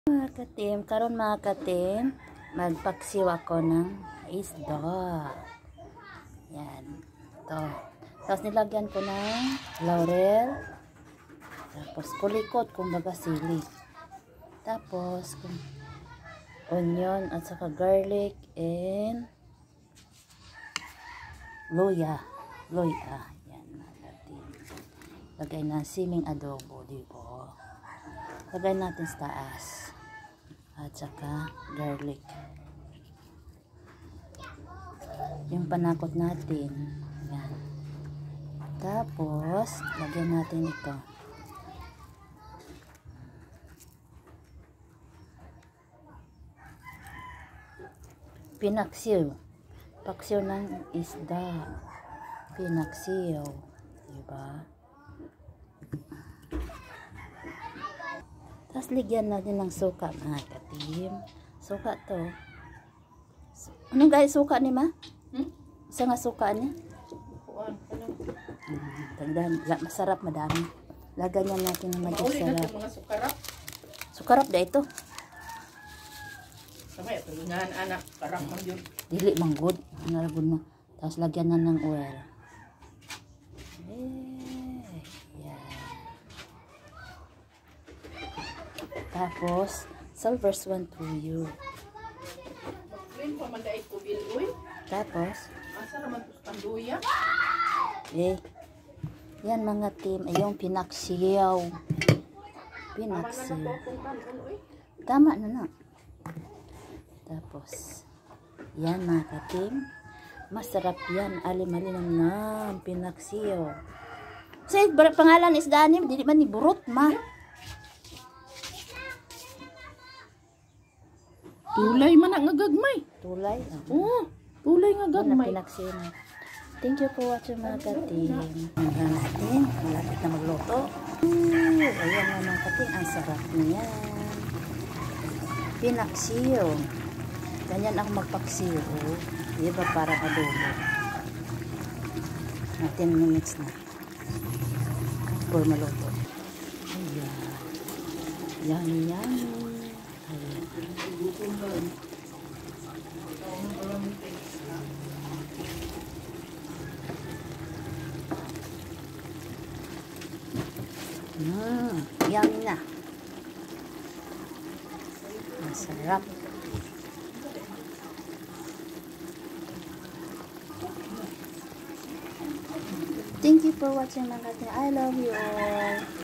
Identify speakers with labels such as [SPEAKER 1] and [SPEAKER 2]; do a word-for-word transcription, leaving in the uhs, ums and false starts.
[SPEAKER 1] Mga katim, karon mga katim, magpaksiw ako ng isda. Yan. Ito. Tapos nilagyan ko ng laurel. Tapos kulikot, kumbaga sili. Tapos onion at saka garlic and luya. Luya. Yan mga katim. Lagay na siming adobo, diba? Lagay natin sa taas. At saka garlic. Yung panakot natin. Yan. Tapos, lagyan natin ito. Pinaksiw. Paksiw ng isda. Pinaksiw. Diba? Tapos, ligyan natin ng suka, mga katim. Suka to. Anong guys suka ni ma? Hmm? Isa nga suka niya? Hmm, tandaan, masarap, madami. Lagyan natin ng madami sarap.
[SPEAKER 2] Mga sukarap.
[SPEAKER 1] Sukarap da ito.
[SPEAKER 2] Sabay, tulingan anak. Karap man yun.
[SPEAKER 1] Dili manggod. Naragod mo. Tapos lagyan na ng oil. Eh, yan. Tapos, silver's one to you.
[SPEAKER 2] Magprin pa man dahil kubil, uy.
[SPEAKER 1] Tapos,
[SPEAKER 2] Asa naman ito kanduya?
[SPEAKER 1] eh, yan mga team, ay yung pinaksiyaw. Pinaksiyaw. Tama na na. Tapos, yan mga ka-team, masarap yan, alim-alim na, pinaksiyaw. Sa pangalan is Danim, di man ni burot, ma.
[SPEAKER 2] Tulay man ang agagmay.
[SPEAKER 1] Tulay.
[SPEAKER 2] Oo, tulay nga agagmay.
[SPEAKER 1] Pinaksiyaw. Thank you for watching mga ka-team. Hanggang natin, malapit na magluto. Ooh, ayan nga mga ka-team, ang sarap niyan. Pinaksiyaw. Ganyan ako magpaksiyo. Diba parang adobo. Na ten minutes na. For maluto. Ayan. Yan, yan. Ayan. Mmm. Yummy na. Masarap. Thank you for watching mga katim. I love you all.